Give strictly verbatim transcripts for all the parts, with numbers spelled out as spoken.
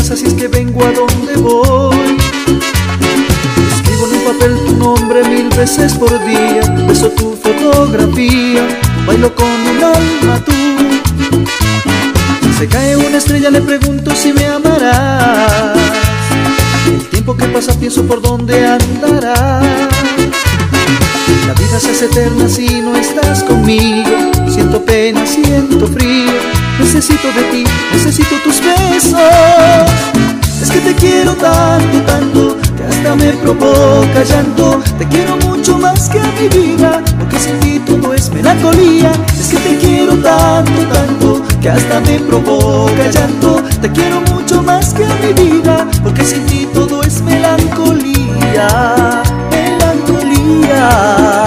pasa si es que vengo a donde voy? Escribo en un papel tu nombre mil veces por día, beso tu fotografía, bailo con el alma tú. Se cae una estrella, le pregunto si me amarás. El tiempo que pasa pienso por dónde andarás. La vida se hace eterna si no estás conmigo. Siento pena, siento frío. Necesito de ti, necesito tus besos. Es que te quiero tanto, tanto, que hasta me provoca llanto. Te quiero mucho más que a mi vida, porque sin ti todo es melancolía. Es que te quiero tanto, tanto, que hasta me provoca llanto. Te quiero mucho más que a mi vida, porque sin ti todo es melancolía, melancolía.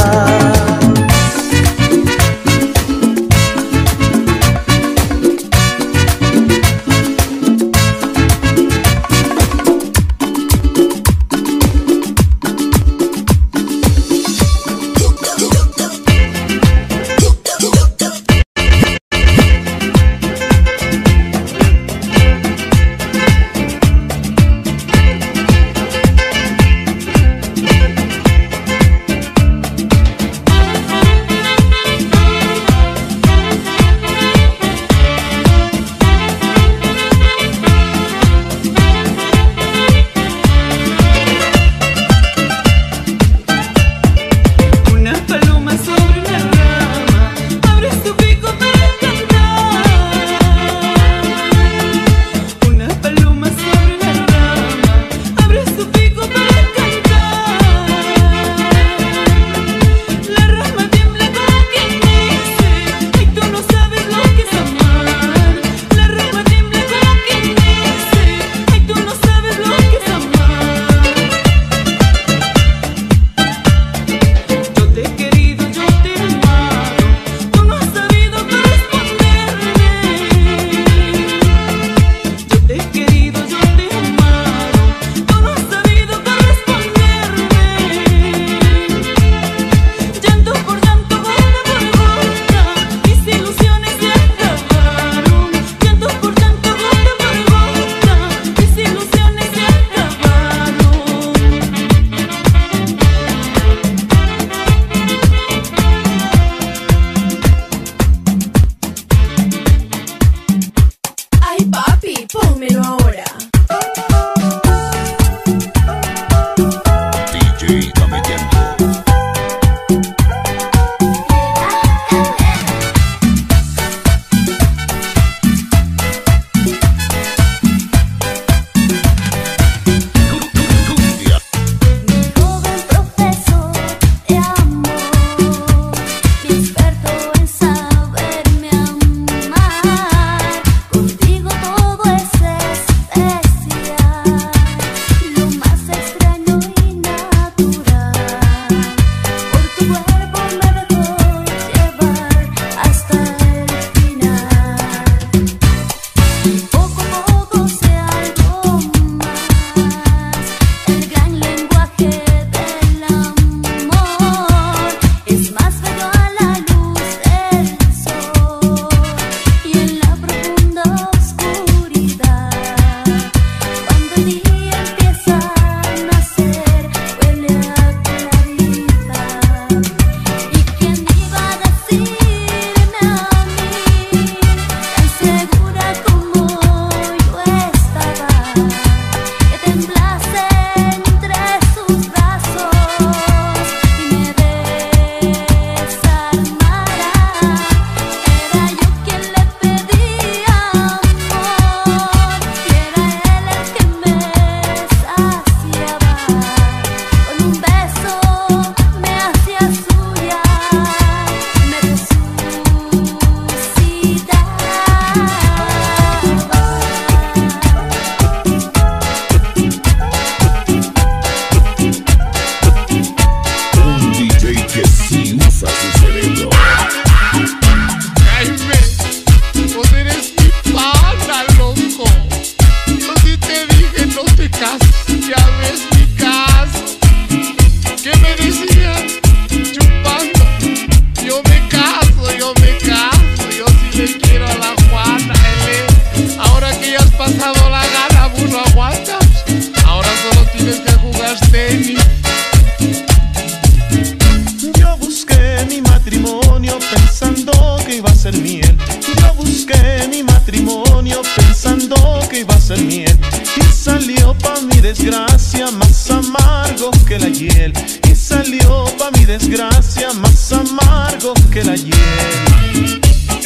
desgracia más amargo que la hiel. Y salió pa' mi desgracia más amargo que la hiel.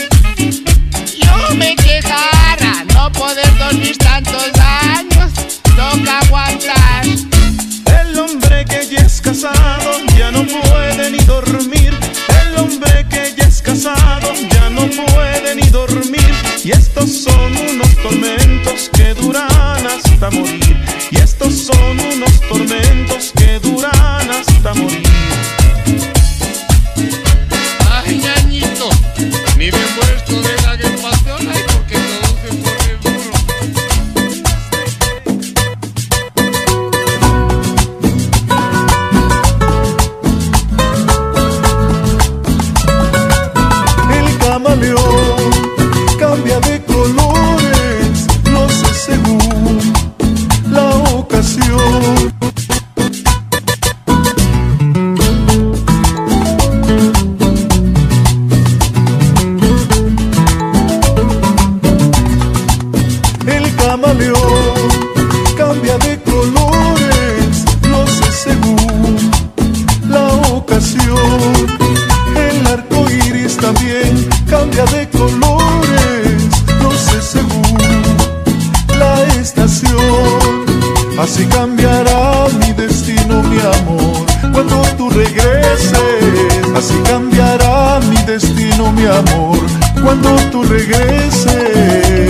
Yo me quejara no poder dormir tantos años, toca aguantar. El hombre que ya es casado ya no puede ni dormir. El hombre que ya es casado ya no puede ni dormir. Y estos son unos tormentos que duran hasta morir. Y estos son unos tormentos que duran hasta morir. Ay, ñañito, ni me he muerto de la pasión, ay, porque todo se pone duro. El camaleón cambia de colores, no sé según la ocasión. El camaleón cambia de colores, no sé según la ocasión. El arco iris también cambia de colores, no sé según la estación. Así cambiará mi destino, mi amor, cuando tú regreses. Así cambiará mi destino, mi amor, cuando tú regreses.